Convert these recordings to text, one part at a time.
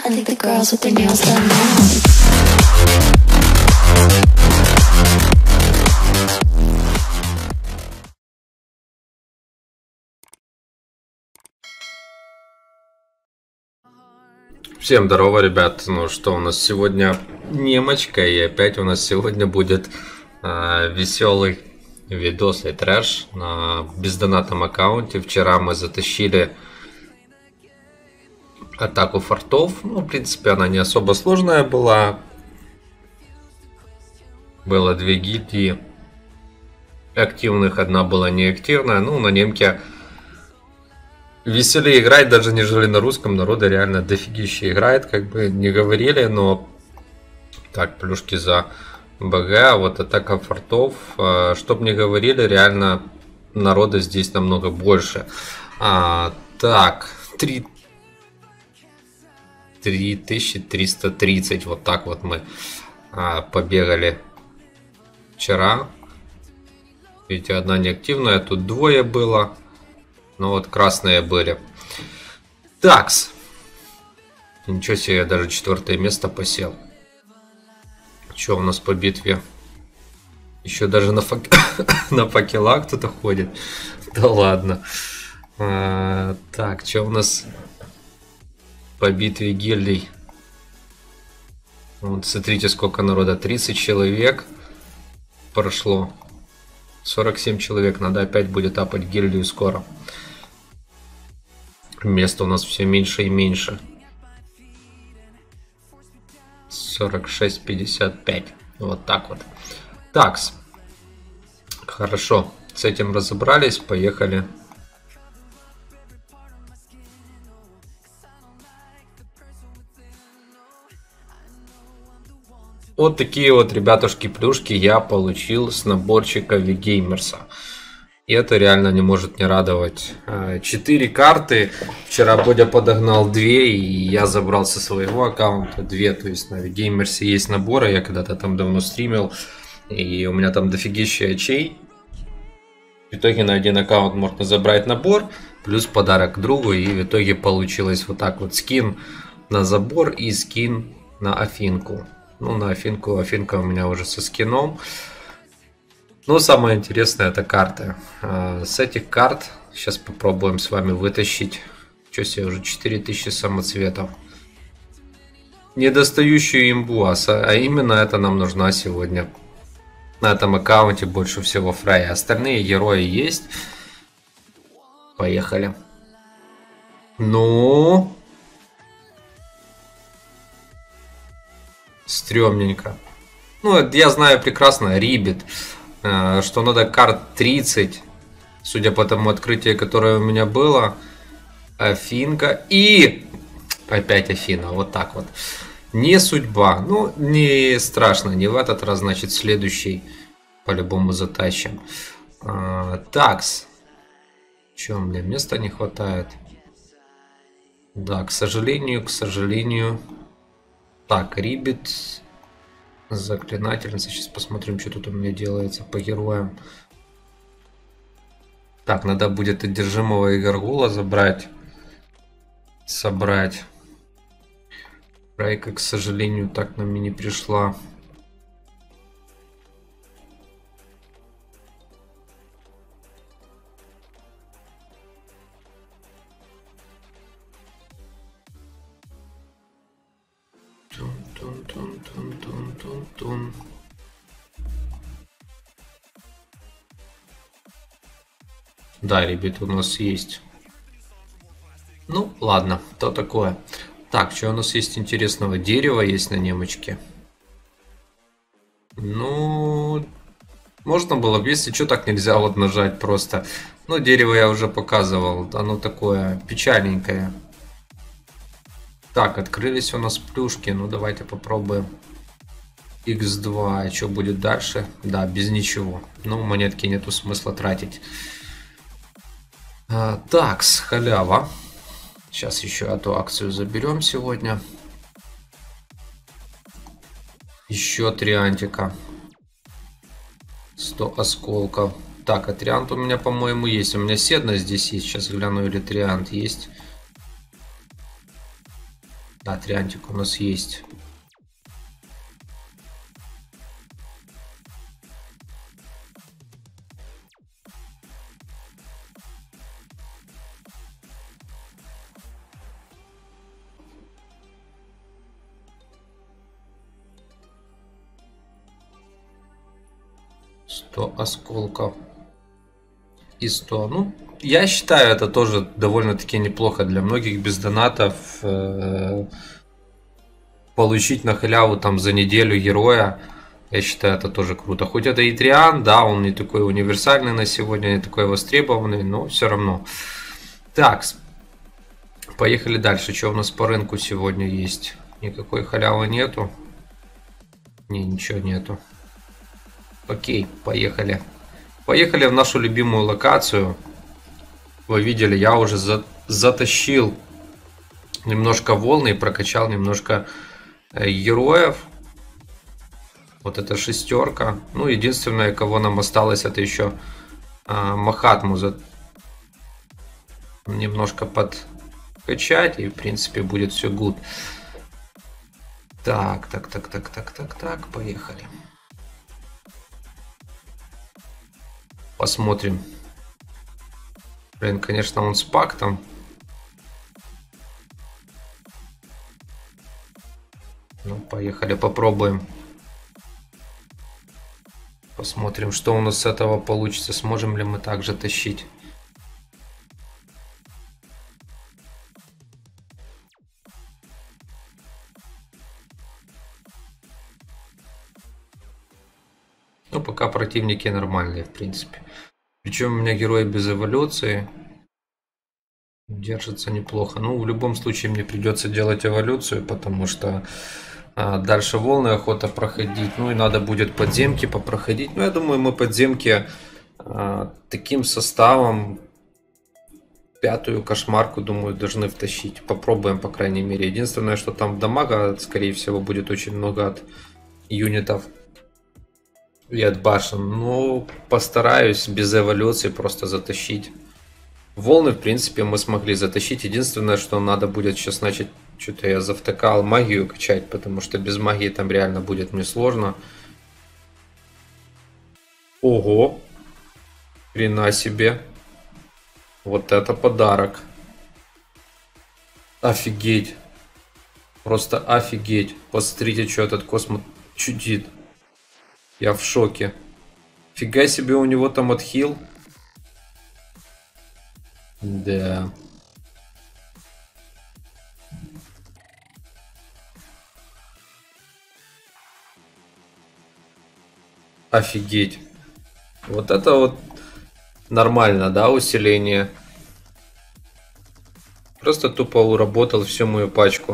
I think the girls with their nails done now. Всем здорово, ребят. Ну что, у нас сегодня немочка, и опять у нас сегодня будет веселый видос и трэш на бездонатном аккаунте. Вчера мы затащили атаку фортов. Ну, в принципе, она не особо сложная была. Было две гильдии активных, одна была неактивная. Ну, на немке веселее играть, даже нежели на русском. Народа реально дофигища играет, как бы не говорили, но так, плюшки за БГ, а вот атака фортов, чтоб не говорили, реально народа здесь намного больше. Так, 3330, вот так вот мы побегали вчера. Видите, одна неактивная, тут двое было. Ну вот красные были. Такс. Ничего себе, я даже 4-е место посел. Что у нас по битве? Еще даже на факелах кто-то ходит. Да ладно. Так, что у нас по битве гильдий? Вот смотрите, сколько народа. 30 человек прошло. 47 человек. Надо опять будет апать гильдию скоро. Места у нас все меньше и меньше. 46-55. Вот так вот. Такс. Хорошо. С этим разобрались. Поехали. Вот такие вот, ребятушки-плюшки я получил с наборчика Вигеймерса. И это реально не может не радовать. 4 карты. Вчера Бодя подогнал 2, и я забрал со своего аккаунта 2. То есть на Вигеймерсе есть наборы. Я когда-то там давно стримил. И у меня там дофигища очей. В итоге на один аккаунт можно забрать набор. Плюс подарок другу. И в итоге получилось вот так вот. Скин на забор и скин на Афинку. Ну, на Афинку. Афинка у меня уже со скином. Но самое интересное — это карты. С этих карт сейчас попробуем с вами вытащить. Что себе, уже 4000 самоцветов. Недостающую имбу, а именно это нам нужна сегодня. На этом аккаунте больше всего Фрейя. Остальные герои есть. Поехали. Ну... Стрёмненько. Ну, я знаю прекрасно, Рибит. Что надо карт 30, судя по тому открытию, которое у меня было. Афинка и опять Афина, вот так вот. Не судьба, ну не страшно, не в этот раз, значит следующий по-любому затащим. Такс. Чё, мне места не хватает? Да, к сожалению. Так, Рибит. Заклинательница. Сейчас посмотрим, что тут у меня делается по героям. Так, надо будет одержимого и Гаргула собрать. Райка, к сожалению, так нам и не пришла. Тун. Да, ребят, у нас есть. Ну, ладно, то такое. Так, что у нас есть интересного? Дерево есть на немочке. Ну, можно было бы, если что, так нельзя вот нажать просто. Ну, дерево я уже показывал. Оно такое печальненькое. Так, открылись у нас плюшки. Ну, давайте попробуем. X2. А что будет дальше? Да, без ничего. Ну, монетки нету смысла тратить. Такс, халява. Сейчас еще эту акцию заберем сегодня. Еще 3 антика. 100 осколков. Так, а триант у меня, по-моему, есть. У меня седна здесь есть. Сейчас гляну, или триант есть. Да, триантик у нас есть. Осколков и 100. Ну, я считаю, это тоже довольно-таки неплохо для многих без донатов. Получить на халяву там за неделю героя, я считаю, это тоже круто. Хоть это и Триан, да, он не такой универсальный на сегодня, не такой востребованный, но все равно. Так, поехали дальше. Что у нас по рынку сегодня есть? Никакой халявы нету. Не, ничего нету. Окей, поехали. Поехали в нашу любимую локацию. Вы видели, я уже затащил немножко волны и прокачал немножко героев. Вот эта шестерка. Ну, единственное, кого нам осталось, это еще Махатму немножко подкачать. И, в принципе, будет все good. Так, поехали. Посмотрим. Блин, конечно, он с пактом. Ну, поехали, попробуем. Посмотрим, что у нас с этого получится. Сможем ли мы также тащить. Ну, пока противники нормальные, в принципе. Причем у меня герой без эволюции. Держится неплохо. Ну, в любом случае мне придется делать эволюцию, потому что дальше волны охота проходить. Ну, и надо будет подземки попроходить. Ну, я думаю, мы подземки таким составом пятую кошмарку, думаю, должны втащить. Попробуем, по крайней мере. Единственное, что там дамага, скорее всего, будет очень много от юнитов и от башен. Но постараюсь без эволюции просто затащить. Волны, в принципе, мы смогли затащить. Единственное, что надо будет сейчас начать... Что-то я завтыкал магию качать, потому что без магии там реально будет мне сложно. Ого! Хрена себе! Вот это подарок! Офигеть! Просто офигеть! Посмотрите, что этот космос чудит. Я в шоке. Фига себе, у него там отхил. Да. Офигеть. Вот это вот нормально, да, усиление. Просто тупо уработал всю мою пачку.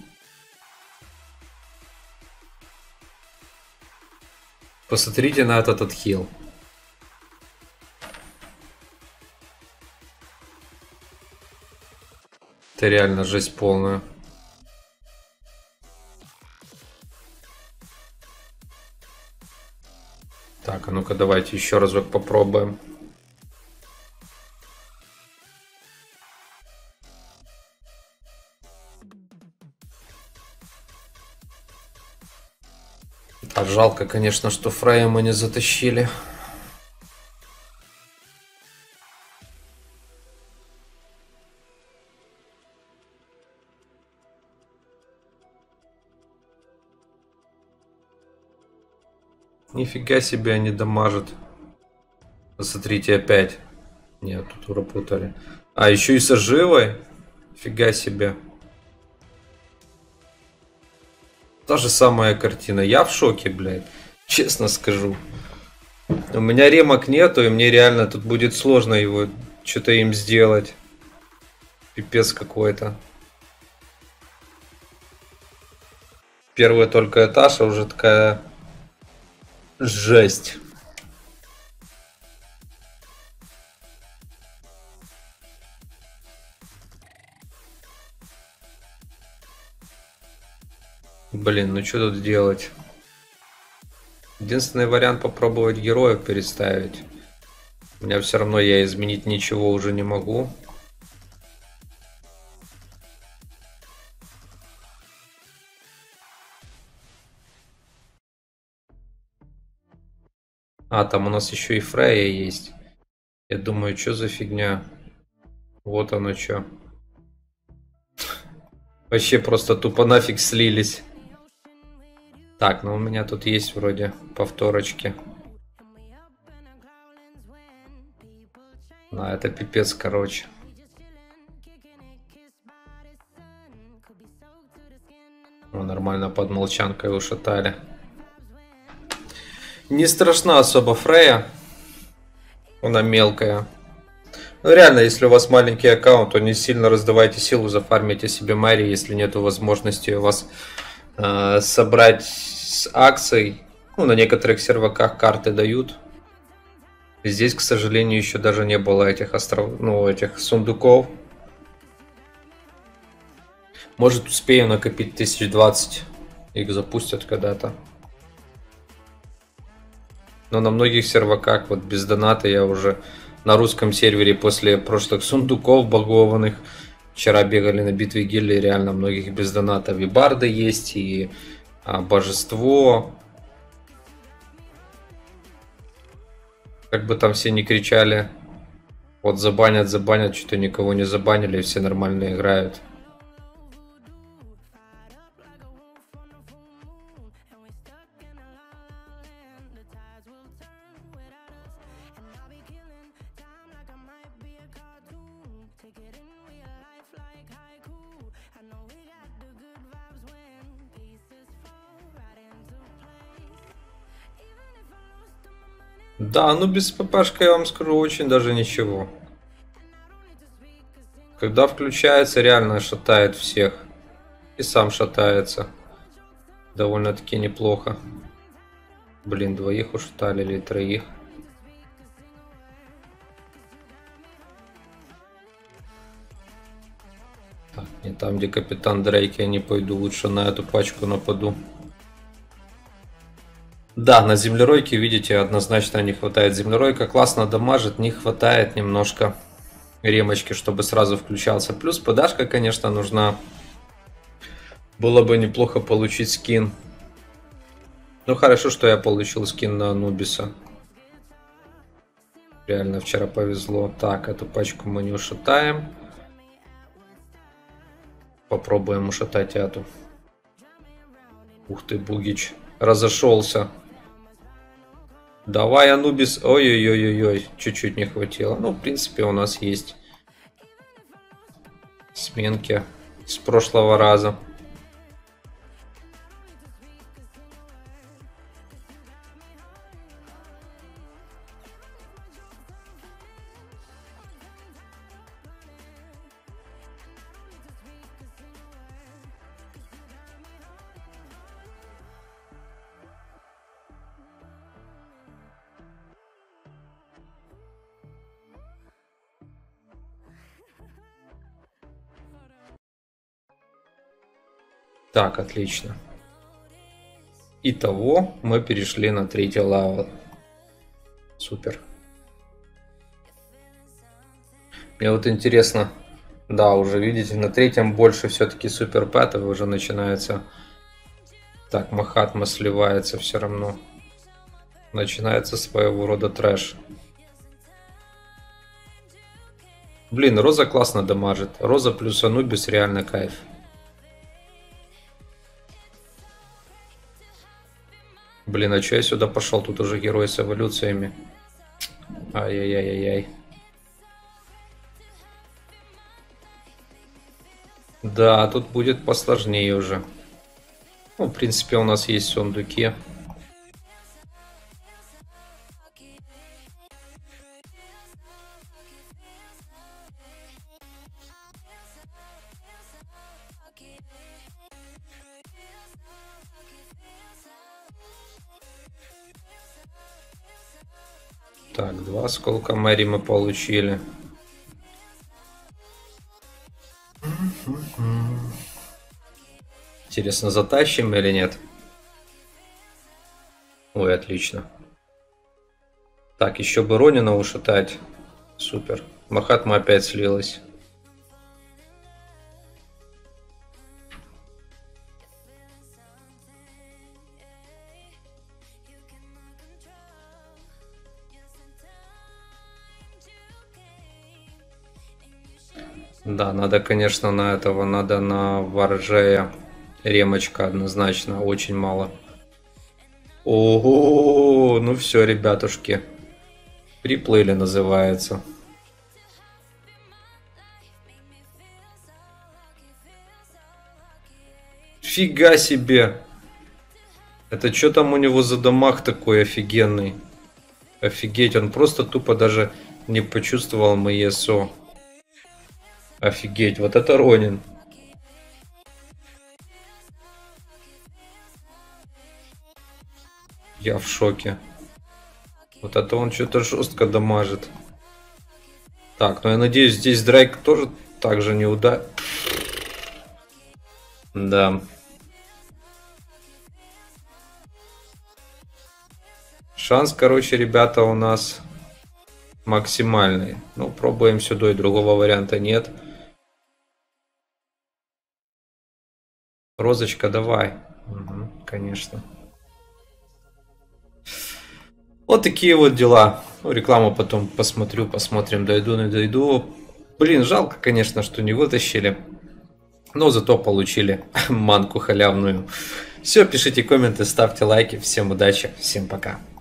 Посмотрите на этот отхил. Это реально жесть полная. Так, а ну-ка давайте еще разок попробуем. А жалко, конечно, что Фрея мы не затащили. Нифига себе они дамажат. Посмотрите опять. Нет, тут уработали. А, еще и с оживой. Фига себе. Та же самая картина. Я в шоке, блядь. Честно скажу. У меня ремок нету, и мне реально тут будет сложно его что-то им сделать. Пипец какой-то. Первый только этаж, а уже такая жесть. Блин, ну что тут делать? Единственный вариант попробовать героев переставить. У меня все равно я изменить ничего уже не могу. А, там у нас еще и Фрея есть. Я думаю, что за фигня? Вот оно что. Вообще просто тупо нафиг слились. Так, ну у меня тут есть вроде повторочки. А, это пипец, короче. Ну, нормально под молчанкой ушатали. Не страшна особо Фрея. Она мелкая. Ну реально, если у вас маленький аккаунт, то не сильно раздавайте силу, зафармите себе Мэри, если нету возможности у вас собрать с акций. Ну, на некоторых серваках карты дают. Здесь, к сожалению, еще даже не было этих этих сундуков. Может, успею накопить 1020. Их запустят когда-то. Но на многих серваках, вот без доната, я уже на русском сервере после прошлых сундуков багованных. Вчера бегали на битве гильдии, реально многих без доната. Вибарды есть, и божество. Как бы там все не кричали. Вот забанят, забанят, что-то никого не забанили, все нормально играют. Да, ну без ППшка, я вам скажу, очень даже ничего. Когда включается, реально шатает всех. И сам шатается. Довольно-таки неплохо. Блин, двоих ушатали или троих. Так, не там, где капитан Дрейк, я не пойду. Лучше на эту пачку нападу. Да, на землеройке, видите, однозначно не хватает. Землеройка классно дамажит, не хватает немножко ремочки, чтобы сразу включался. Плюс подашка, конечно, нужна. Было бы неплохо получить скин. Ну, хорошо, что я получил скин на Анубиса. Реально, вчера повезло. Так, эту пачку мы не ушатаем. Попробуем ушатать эту. Ух ты, Бугич. Разошелся. Давай, Анубис. Ой-ой-ой-ой-ой. Чуть-чуть не хватило. Ну, в принципе, у нас есть сменки с прошлого раза. Так, отлично. Итого мы перешли на третий левел. Супер. Мне вот интересно, да, уже видите, на третьем больше все-таки супер пэтов уже начинается. Так, Махатма сливается все равно. Начинается своего рода трэш. Блин, Роза классно дамажит. Роза плюс Анубис реально кайф. Блин, а че я сюда пошел? Тут уже герой с эволюциями. Ай-яй-яй-яй-яй. Да, тут будет посложнее уже. Ну, в принципе, у нас есть сундуки. Так, 2 осколка Мэри мы получили. Интересно, затащим или нет? Ой, отлично. Так, еще бы Ронина ушатать. Супер. Махатма опять слилась. Да, надо, конечно, на этого, надо на воржея. Ремочка однозначно, очень мало. Ого, ну все, ребятушки. Приплыли, называется. Фига себе. Это что там у него за дамаг такой офигенный? Офигеть, он просто тупо даже не почувствовал мои СО. Офигеть, вот это Ронин. Я в шоке. Вот это он что-то жестко дамажит. Так, ну я надеюсь, здесь Дрейк тоже так же не ударит. Да. Шанс, короче, ребята, у нас максимальный. Ну, пробуем сюда, и другого варианта нет. Розочка, давай. Угу, конечно. Вот такие вот дела. Ну, рекламу потом посмотрю, посмотрим, дойду, не дойду. Блин, жалко, конечно, что не вытащили. Но зато получили манку халявную. Все, пишите комменты, ставьте лайки. Всем удачи, всем пока.